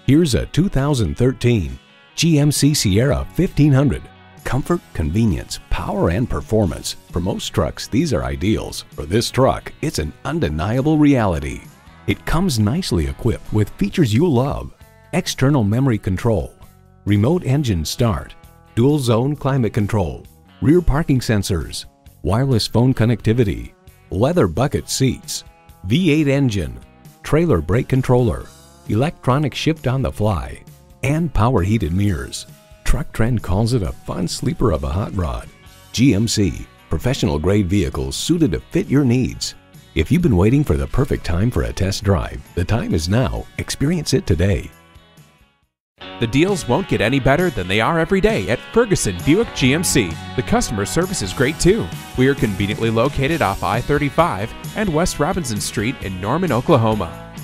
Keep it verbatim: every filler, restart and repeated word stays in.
Here's a two thousand thirteen G M C Sierra fifteen hundred. Comfort, convenience, power, and performance. For most trucks, these are ideals. For this truck, it's an undeniable reality. It comes nicely equipped with features you love: external memory control, remote engine start, dual zone climate control, rear parking sensors, wireless phone connectivity, leather bucket seats, V eight engine, trailer brake controller, electronic shift on the fly, and power heated mirrors. Truck Trend calls it a fun sleeper of a hot rod. G M C, professional grade vehicles suited to fit your needs. If you've been waiting for the perfect time for a test drive, the time is now. Experience it today. The deals won't get any better than they are every day at Ferguson Buick G M C. The customer service is great too. We are conveniently located off I thirty-five and West Robinson Street in Norman, Oklahoma.